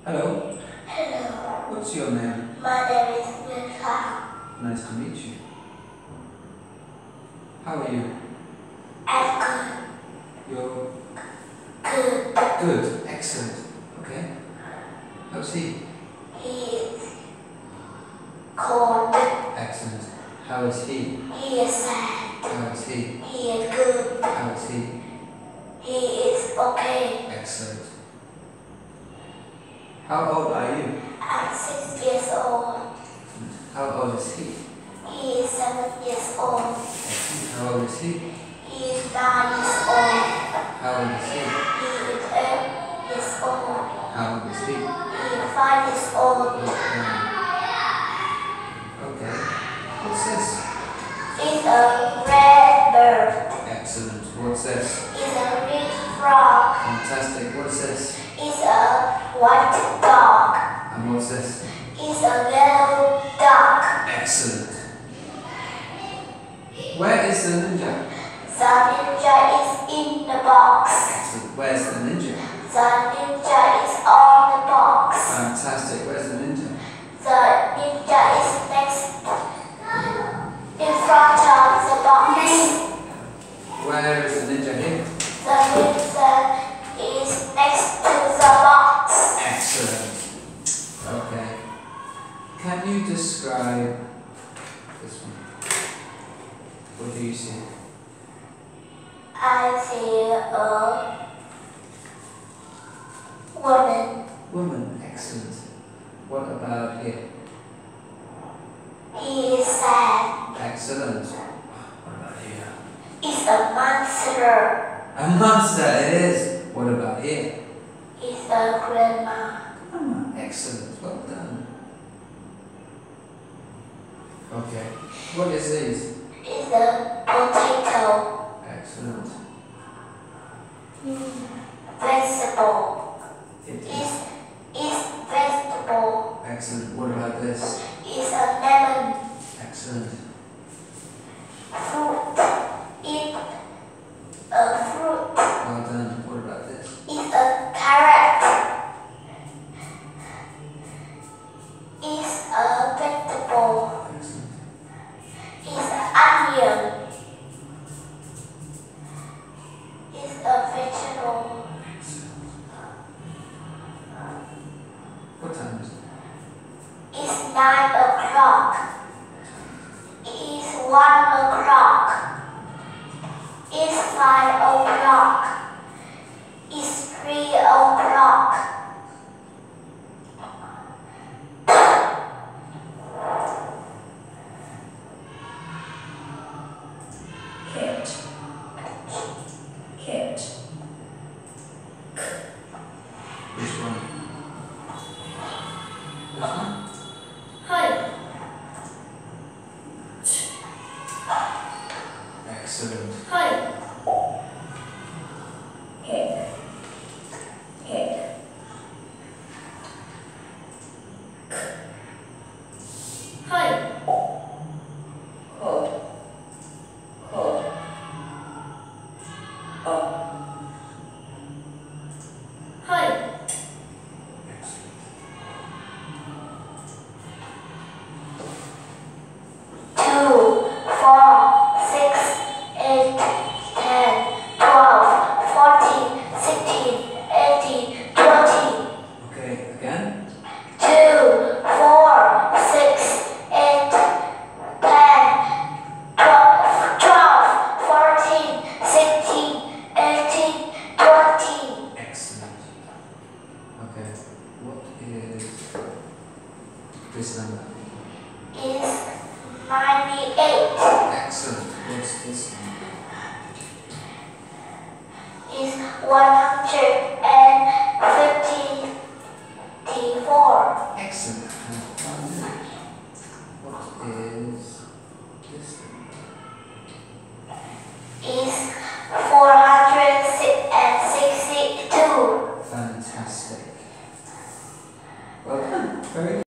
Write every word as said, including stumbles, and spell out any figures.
Hello. Hello. What's your name? My name is Khang. Nice to meet you. How are you? I'm good. You're Good. good. Excellent. Okay. How's he? He is cold. Excellent. How is he? He is sad. How is he? He is good. How is he? He is okay. Excellent. How old are you? I'm six years old. How old is he? He is seven years old. Excellent. How old is he? He is nine years old. How old is he? He is eight years old. How old is he? He is five years old. Okay. What's this? It's a red bird. Excellent. What's this? It's a red frog. Fantastic. What's this? It's a white dog. And what's this? It's a yellow dog. Excellent. Where is the ninja? The ninja is in the box. Excellent. Where's the ninja? The ninja is on the box. Fantastic. Where's the ninja? The ninja is next in front of the box. Where is the ninja here? The ninja is next to the box. Excellent. Okay. Can you describe this one? What do you see? I see a woman. Woman. Excellent. What about here? He is sad. Excellent. What about here? It's a monster. A monster it is. What about here? It's a grandma. Ah, excellent. Well done. Okay. What is this? It's a potato. Excellent. Mm. Vegetable. It is. It's, it's vegetable. Excellent. What about this? It's a lemon. Excellent. Fruit. It's a fruit. Well done. What about this? It's a carrot. It's a vegetable. Excellent. It's an onion. It's a vegetable. Excellent. What time is it? It's nine o'clock. It's one o'clock. It's five o'clock. It's three o'clock. Kit. Kit. Which one? This one? Hi. Excellent. Hi. Kit. Kit. Hi. Cold. Cold. Oh. Hi. Excellent. Two, four, six, eight, ten, twelve, fourteen, sixteen, eighteen, twenty. Okay, again? Two, four, six, eight, ten, twelve, twelve, fourteen, sixteen, eighteen, twenty. Excellent. Okay, what is this number? Is ninety-eight. Excellent. What's this one? Is one hundred and fifty-four. Excellent. And one minute. What is this?